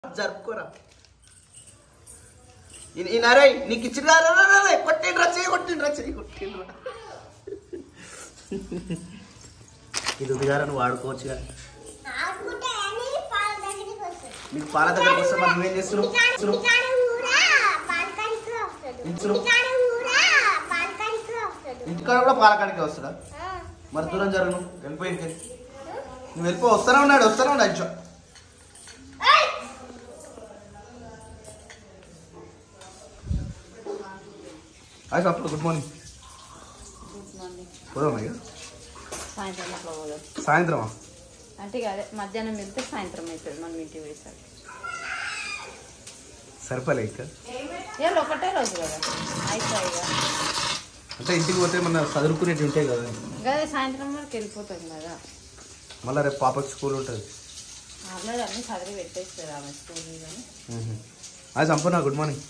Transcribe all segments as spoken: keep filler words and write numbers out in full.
జరుపుకోరా ఈయనరే నీకు ఇచ్చిన కొట్టిండ్రా చేయి కొట్టిండ్రా చేయి కొట్టిండ్రా ఇది ఉదిగారా నువ్వు వాడుకోవచ్చు కదా నీకు పాల దగ్గరకు వస్తే మరి నువ్వేం చేస్తున్నావు ఇంటికాడ కూడా పాలకాడికి వస్తాడా మరి దూరం జరుగు నువ్వు వెళ్ళిపోయి నువ్వు వెళ్ళిపో వస్తానే ఉన్నాడు వస్తానే ఉన్నాడు అచ్చా హాయ్ సార్ గుడ్ మార్నింగ్ పోదామా ఇక సాయంత్రం అట్లా పోదాం సాయంత్రమా అంటే అదే మధ్యాహ్నం వెళ్తే సాయంత్రం అవుతుంది మనం ఇంటికి పోయేసరికి సరిపోలే ఇక ఏం ఒకటే రోజు కదా అయిపోయి అంటే ఇంటికి పోతే మన చదువుకునేవి ఉంటాయి కదా అదే సాయంత్రం వరకు వెళ్ళిపోతాం కదా మళ్ళీ రేపు పాపకి స్కూల్ ఉంటుంది ఆల్రెడీ అన్నీ చదివి పెట్టేస్తారు ఆమె స్కూల్ కానీ అది సంపూర్ణ గుడ్ మార్నింగ్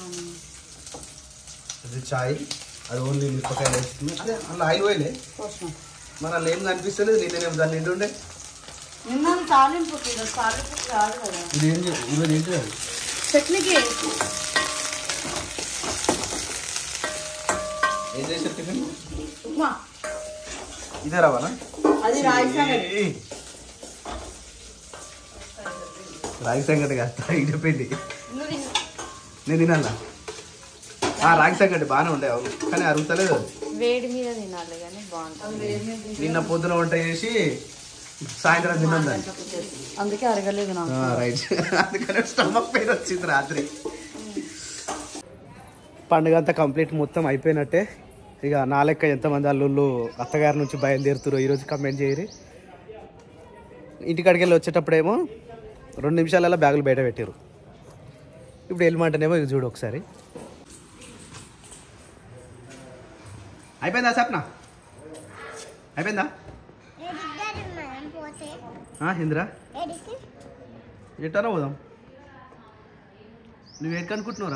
అది చాయ్ అది ఓన్లీ మిరపకాయలు వేస్తుంది అదే అందులో ఆయిల్ పోయలే మరి అందులో ఏం కనిపిస్తలేదు నేనేం దాన్ని నిండి ఉండే నిన్న తాలింపు తాలింపు కాదు కదా ఇది ఏం ఈరోజు ఏంటి అది చట్నీకి ఏం చేశారు టిఫిన్ ఉప్మా ఇదే రావాలా అది రాయి సంగటి రాగి సంగటి కాస్త ఇది చెప్పింది నేను తినాలా రాగి సంగటి బాగానే ఉండే కానీ అరుగుతలేదు వేడి మీద తినాలి కానీ బాగుంటుంది నిన్న పొద్దున వంట చేసి సాయంత్రం తిన్నాం దాన్ని అందుకే అరగలేదు నాకు రైట్ అందుకనే స్టమక్ పెయిన్ వచ్చింది రాత్రి పండుగ అంతా కంప్లీట్ మొత్తం అయిపోయినట్టే ఇక నా లెక్క ఎంతమంది అల్లుళ్ళు అత్తగారి నుంచి బయలుదేరుతారో ఈరోజు కమెంట్ చేయరు ఇంటికాడికి వెళ్ళి వచ్చేటప్పుడేమో రెండు నిమిషాలలో బ్యాగులు బయట పెట్టారు ఇప్పుడు వెళ్ళమంటేనేమో ఇది చూడు ఒకసారి అయిపోయిందా సప్న అయిపోయిందా ఇందిరా ఎట్టానో పోదాం నువ్వు ఎక్కడ అనుకుంటున్నావురా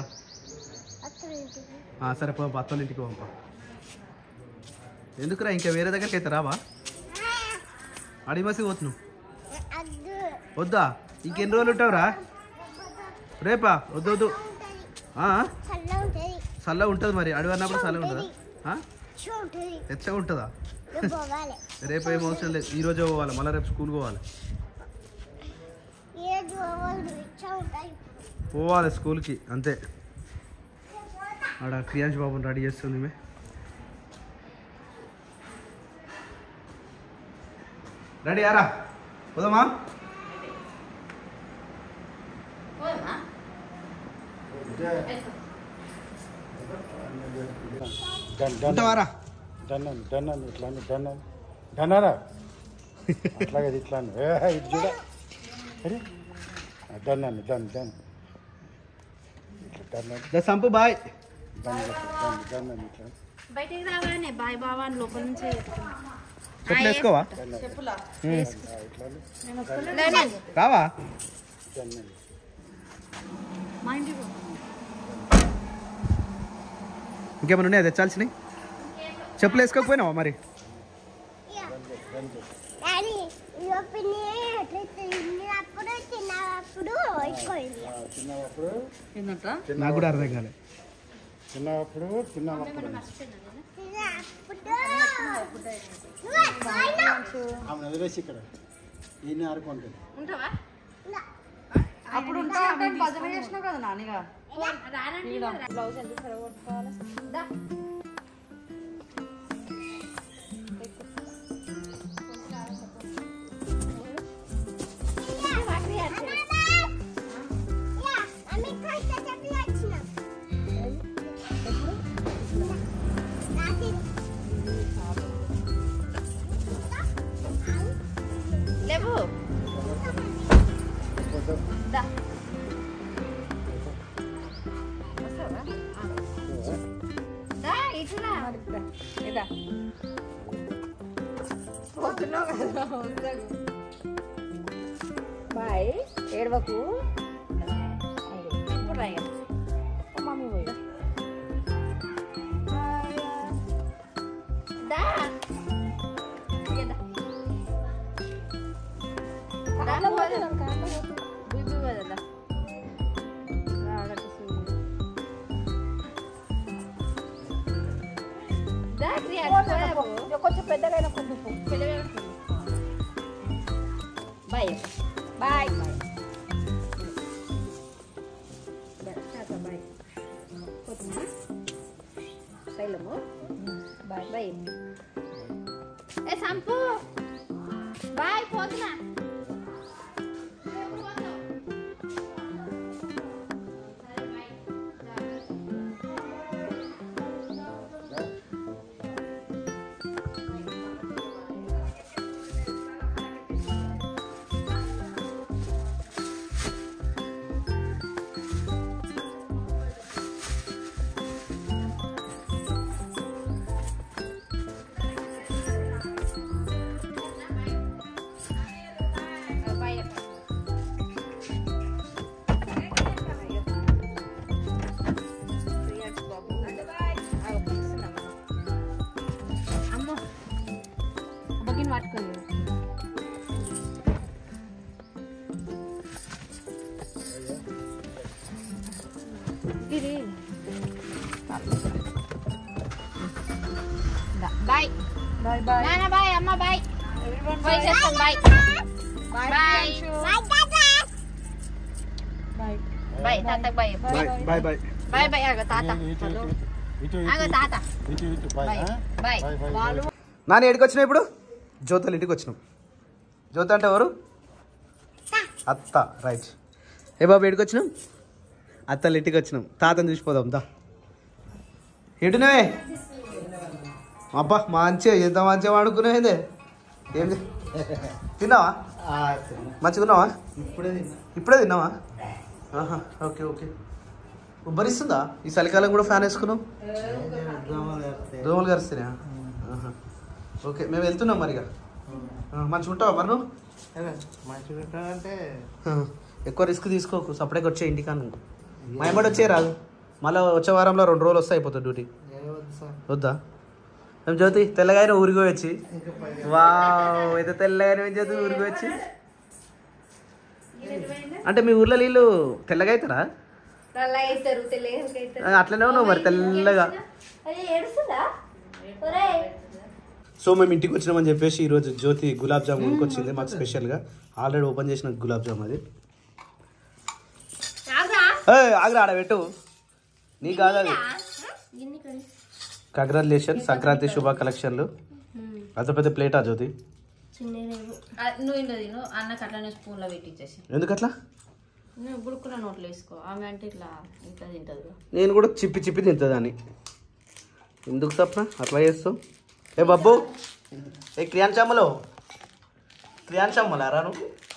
సరే పో అత్తల ఇంటికి పంప ఎందుకురా ఇంకా వేరే దగ్గరికి అయితే రావా అడిమసి పోతున్నావు వద్దా ఇంకెన్ని రోజులు ఉంటావురా రేపా వద్దు వద్దు చల్లగా ఉంటుంది మరి అడవి అన్నప్పుడు చల్లగా ఉంటుందా ఎచ్చగా ఉంటుందా రేపు ఏం అవసరం లేదు ఈరోజు పోవాలి మళ్ళీ రేపు స్కూల్ పోవాలి పోవాలి స్కూల్కి అంతే ఆడ క్రియాంశ్ బాబుని రెడీ చేస్తుంది మే రెడీ ఆరా పోదామా ఉంటావారా దన్నాను దన్నాను ఇట్లా దన్నాను దన్నారా అట్లాగే ఇట్లా ఇది చూడ అరే దన్నాను దన్ దన్ ఇట్లా దన్నాను సంపు బాయ్ దన్నాను ఇట్లా బయటికి రావాలనే బాయ్ బావా అని లోపల నుంచి చెప్పులు వేసుకోవా చెప్పులా రావా దన్నాను మా ఇంటికి ఇంకేమైనా ఉన్నాయా తెచ్చాల్సినవి చెప్పులు వేసుకోకపోయినావా మరి నాకు కూడా అర్థం కాలే చిన్నప్పుడు చిన్నప్పుడు ఆమె వదిలేసి ఇక్కడ ఈయన ఆడుకుంటుంది అప్పుడు బజన చేసినావు కదా నానిగా బ్లౌజ్ ఎందుకు సరగొట్టుకోవాలి లేవు బాయ్ ఏడవకు ఇప్పుడు రాయ మమ్మీ పోయి దా బిబి కొంచెం పెద్దగా కుందుకు బాయ్ బాయ్ బాయ్ శైలము బాయ్ బాయ్ ఏ సంపు బాయ్ పోతున్నా Bye. Bye bye. Nana bye, Amma bye. Everyone bye. Bye. Bye. Bye. Bye. Bye. Bye. Tata bye. Bye bye bye. Bye bye aga tata. Hello. Aga tata. Bye. Bye. Balu. Nani ఎడికి వచ్చినావు ఇప్పుడు? జ్యోతుల ఇంటికి వచ్చినాం. జ్యోతి అంటే ఎవరు? అత్త. Right. ఏ బాబు ఎడికి వచ్చినాం? అత్తల ఇంటికి వచ్చినాం. తాతని చూసిపోదాం దా. ఎటునవే? అబ్బా మంచిగా ఎంత మంచిగా వాడుకునేదే. ఏం తిన్నావా? మంచిగా ఉన్నావా? ఇప్పుడే తిన్నా. ఇప్పుడే తిన్నావా? ఆహా ఓకే ఓకే. ఉబ్బరిస్తుందా? ఈ చలికాలం కూడా ఫ్యాన్ వేసుకున్నావు? దోమలు కరుస్తున్నాయా? ఓకే మేము వెళ్తున్నాం మరిగా. మంచిగా ఉంటావా మరి నువ్వు? మంచిగా అంటే ఎక్కువ రిస్క్ తీసుకోకు. సపరేట్గా వచ్చే ఇంటికాను మా ఎంబడి వచ్చే రాదు. మళ్ళీ వచ్చే వారంలో రెండు రోజులు వస్తే అయిపోతుంది డ్యూటీ. వద్దా? మేము జ్యోతి తెల్లగానే ఊరికి వచ్చి వా అయితే తెల్లగానే ఏం చేస్తుంది ఊరికి వచ్చి. అంటే మీ ఊర్లో నీళ్ళు తెల్లగా అవుతారా? అట్లనే ఉన్నావు మరి తెల్లగా. సో మేము ఇంటికి వచ్చినామని చెప్పేసి ఈరోజు జ్యోతి గులాబ్ జామ్ కొనుక్కొచ్చింది మాకు స్పెషల్గా. ఆల్రెడీ ఓపెన్ చేసిన గులాబ్ జామ్ అది. ఆగ్రా ఆడ పెట్టు నీకు కాదు అది. కంగ్రాచులేషన్ సంక్రాంతి శుభ కలెక్షన్లు. అంత పెద్ద ప్లేటా జ్యోతి? అన్నకు అట్లనే స్పూన్లో పెట్టించేసి. ఎందుకట్లా? బుడుకున్న నోట్లో వేసుకో. ఆమె అంటే ఇట్లా ఇట్లా తింటుంది. నేను కూడా చిప్పి చిప్పి తింటుందని. ఎందుకు తప్ప అట్లా చేస్తావు? ఏ బాబు ఏ క్రియాన్షమ్మలో క్రియాన్షమ్మలా రాను.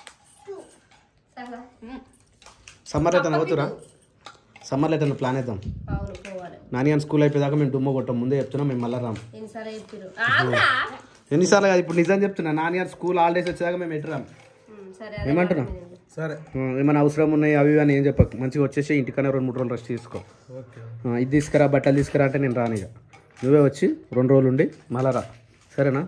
సమ్మర్లో అయితే నవ్వుతురా? సమ్మర్లో అయితే ప్లాన్ వేద్దాం. నాని అని స్కూల్ అయిపోయేదాకా మేము డుమ్మ కొట్టాం. ముందే చెప్తున్నాం మేము మళ్ళీ రాము. ఎన్నిసార్లు కాదు ఇప్పుడు నిజం చెప్తున్నా. నాని అని స్కూల్ హాలిడేస్ వచ్చేదాకా మేము ఎటు రాము. ఏమంటున్నా? సరే ఏమైనా అవసరం ఉన్నాయి అవి అని ఏం చెప్పకు. మంచిగా వచ్చేసి ఇంటికన్నా రెండు మూడు రోజులు రెస్ట్ తీసుకో. ఇది తీసుకురా బట్టలు తీసుకురా అంటే నేను రాను. ఇక నువ్వే వచ్చి రెండు రోజులు ఉండి మళ్ళా రా. సరేనా?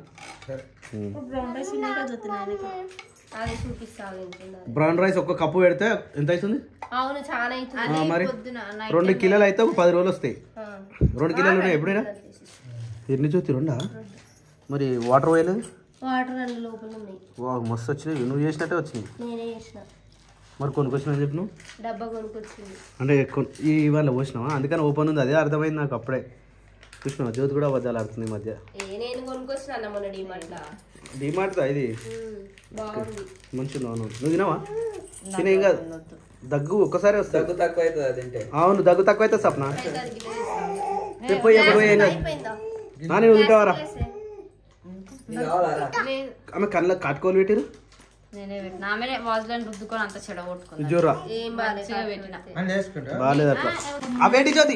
బ్రౌన్ రైస్ ఒక్క కప్పు పెడితే ఎంత అవుతుంది? మరి రెండు కిలోలు అయితే ఒక పది రోజులు వస్తాయి. రెండు కిలోలు ఉన్నాయి ఎప్పుడైనా? ఎన్ని చూతి రెండా? మరి వాటర్ పోయలేదు? మస్తు వచ్చినాయి. నువ్వు చేసినట్టే వచ్చినాయి. మరి కొనుక్కొచ్చినా చెప్పు నువ్వు. అంటే ఈ ఇవాళ పోసినావా? అందుకని ఓపెన్ ఉంది. అదే అర్థమైంది నాకు అప్పుడే. చూసినావా జ్యోతి కూడా అబద్ధాలు ఆడుతుంది ఈ మధ్య. డిమార్ట్ ఇది మంచిగా. అవును నువ్వు తినావా? తినేం కాదు. దగ్గు ఒక్కసారి వస్తుంది. దగ్గు తక్కువ అవుతుంది. అవును దగ్గు తక్కువ అవుతుంది సప్న. పోయి ఎప్పుడు ఏం కాదు. నువ్వు తింటావారా? ఆమె కళ్ళ కాటుకోలు పెట్టిరు. బాగాలేదు అట్లా. అవేంటి జ్యోతి?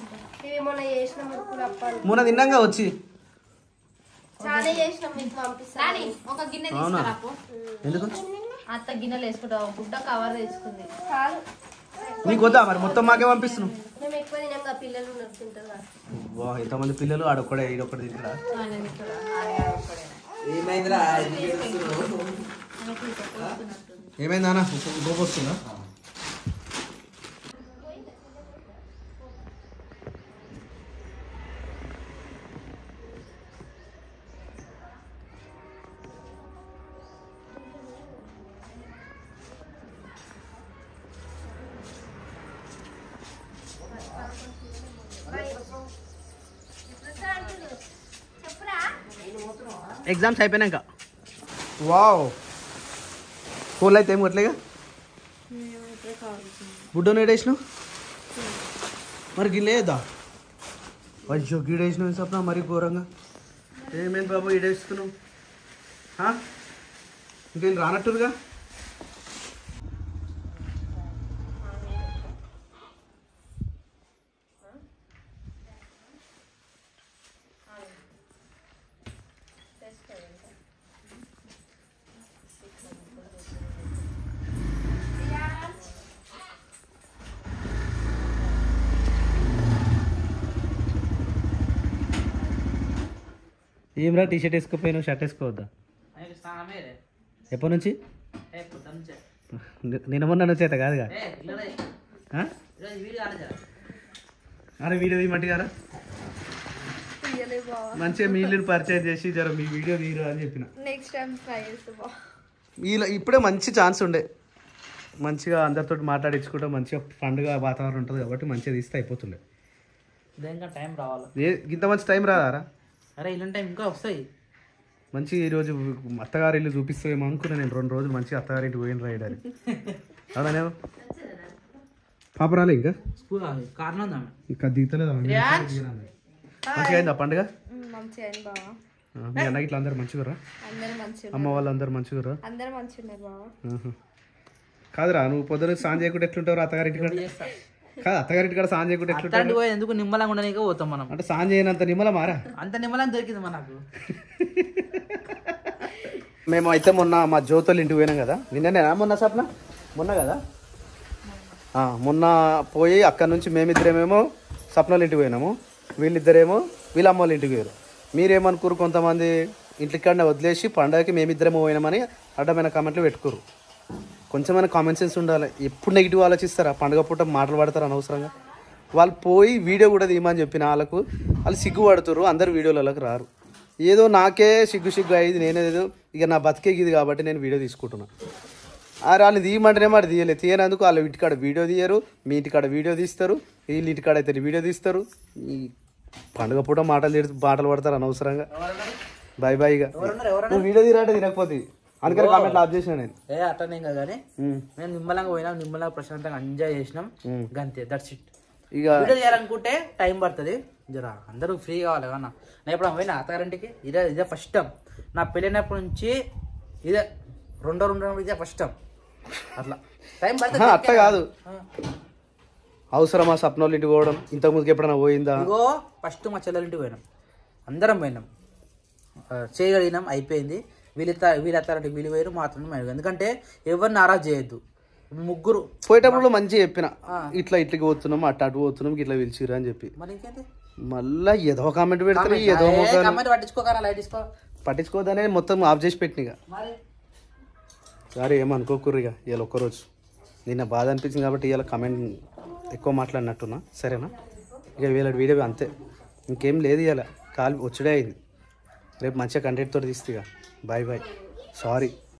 మొన్న తిన్నాగా వచ్చి. అవునా? ఎందుకు అత్త గిన్నెలు వేసుకుంటావు? గుడ్డ కవర్ వేసుకుంది. నీకు వద్దా మరి? మొత్తం మాకే పంపిస్తున్నావు. ఎంతమంది పిల్లలు ఆడొక్కడే ఈడొక్కడే తింటారా? ఏమైందా అన్న? గోపు వస్తుందా? ఎగ్జామ్స్ అయిపోయినాక. వావ్ ఫోన్లో అయితే ఏం కొట్టలేగా. బుడ్డో నేడేసినావు మరి గిల్లేదా? అయ్యో గీడేసినావు సప్న మరి ఘోరంగా. ఏమేమి బాబు ఈడేసుకున్నావు? ఇంకేం రానట్టుగా. ఏమరా టీ షర్ట్ వేసుకోపోయినావు, షర్ట్ వేసుకోవద్దా? ఎప్పటి నుంచి? నిన్న మొన్న వచ్చేత కాదుగా. అరే వీడియో తీయమంటే కదా మంచిగా మీ ఇల్లు పరిచయం చేసి జర మీ వీడియో తీయరు అని చెప్పిన. నెక్స్ట్ టైం ట్రై చేస్తా. ఇలా ఇప్పుడే మంచి ఛాన్స్ ఉండే, మంచిగా అందరితో మాట్లాడించుకుంటా మంచిగా పండుగ వాతావరణం ఉంటుంది కాబట్టి మంచిగా తీస్తే అయిపోతుండే. ఇంకా టైం రావాలి. ఏ ఇంత మంచి టైం రాదారా? అరే ఇలాంటి టైం ఇంకా వస్తాయి. మంచి ఈరోజు అత్తగారి ఇల్లు చూపిస్తామేమో అనుకున్నా నేను. రెండు రోజులు మంచిగా అత్తగారింటి పోయిన రైడని అదా నేను పాప రాలే ఇంకా స్కూల్ కారణం ఉందా ఇంకా దిగుతలేదు. మంచిగా అయిందా పండుగ? మంచిగా అయింది బావ. మీ అన్న ఇట్లా అందరు మంచిగా, అందరు మంచిగా, అమ్మ వాళ్ళు అందరు మంచిగా? అందరు మంచిగా ఉన్నారు బావ. కాదురా నువ్వు పొద్దున సాయం చేయకుండా ఎట్లుంటావు అత్తగారింటి కాడ? కాదు అత్తగారింటి కాడ సాయం చేయకుండా ఎట్లుంటావు? ఎందుకు నిమ్మలంగా ఉండడానికి పోతాం మనం. అంటే సాయం చేయనంత నిమ్మల మారా? అంత నిమ్మలం దొరికింది మనకు. మేము అయితే మొన్న మా జ్యోతులు ఇంటికి పోయినాం కదా. నిన్ననేనా మొన్న సప్న? మొన్న కదా. మొన్న పోయి అక్కడ నుంచి మేమిద్దరేమేమో సప్నాల ఇంటికి పోయినాము, వీళ్ళిద్దరేమో వీళ్ళ అమ్మ వాళ్ళ ఇంటికి పోయారు. మీరేమనుకోరు కొంతమంది ఇంటికాడనే వదిలేసి పండగకి మేమిద్దరేమో పోయినామని అడ్డమైన కామెంట్లు పెట్టుకోరు. కొంచెమైనా కామన్ సెన్స్ ఉండాలి. ఎప్పుడు నెగిటివ్ ఆలోచిస్తారా? పండుగ పూట మాటలు పడతారు అనవసరంగా. వాళ్ళు పోయి వీడియో కూడా తీయమని చెప్పిన వాళ్ళకు వాళ్ళు సిగ్గు పడుతున్నారు, అందరు వీడియోలలోకి రారు. ఏదో నాకే సిగ్గు సిగ్గు అయ్యింది, నేనేదో ఇక నా బతికేది కాబట్టి నేను వీడియో తీసుకుంటున్నాను. వాళ్ళు తీయమంటేనేమో అది తీయలేదు. తీయనందుకు వాళ్ళు ఇంటికాడ వీడియో తీయరు, మీ ఇంటికాడ వీడియో తీస్తారు, వీళ్ళు ఇంటికాడ అయితే వీడియో తీస్తారు. ఈ పండుగ పూట మాటలు తీరు మాటలు పడతారు అనవసరంగా. Bye bye. ఇక నువ్వు వీడియో తీరంటే తినకపోతే అందుకని కామెంట్లు ఆఫ్ చేసిన నేను. ఏ అట్టనే కదా కానీ మేము నిమ్మలంగా పోయినాం, నిమ్మలంగా ప్రశాంతంగా ఎంజాయ్ చేసినాం, గంతే దట్స్ ఇట్. ఇక వీడియో చేయాలనుకుంటే టైం పడుతుంది జరా, అందరూ ఫ్రీ కావాలి కన్నా. నేను ఎప్పుడు పోయినా అత్తగారింటికి ఇదే ఇదే ఫస్ట్ టైం. నా పెళ్ళినప్పటి నుంచి ఇదే రెండో రెండో ఇదే ఫస్ట్ టైం. అట్లా టైం పడుతుంది. అట్లా కాదు అవసరమా సప్నోళ్ళ ఇంటికి పోవడం? ఇంతకుముందుకు ఎప్పుడైనా పోయిందా? ఇగో ఫస్ట్ మా చెల్లెలింటికి పోయినాం, అందరం పోయినాం, చేయగలిగినాం, అయిపోయింది. వీళ్ళ వీళ్ళెత్తారంటే వీళ్ళు పోయారు, మాత్రం ఎందుకంటే ఎవరిని నారాజ్ చేయొద్దు. ముగ్గురు పోయేటప్పుడు మంచిగా చెప్పిన ఇట్లా ఇట్లకి పోతున్నాం, అట్ట అటు పోతున్నాం, ఇట్లా పిలిచిరా అని చెప్పి. మరి ఇంకేంటి మళ్ళా ఏదో కామెంట్ పెడతారు, ఏదో పట్టించుకోకరా లైట్ తీసుకో పట్టించుకోదనే మొత్తం ఆఫ్ చేసి పెట్టిన. ఇక సరే ఏమనుకోకూరు. ఇక ఇవాళ ఒక్కరోజు నిన్న బాధ అనిపించింది కాబట్టి ఇవాళ కామెంట్ ఎక్కువ మాట్లాడినట్టున్నా, సరేనా? ఇక వీళ్ళ వీడియో అంతే, ఇంకేం లేదు. ఇవాళ కాలు వచ్చుడే అయింది. రేపు మంచిగా కంటెంట్ తోటి తీస్తే. ఇక బాయ్ బాయ్. సారీ.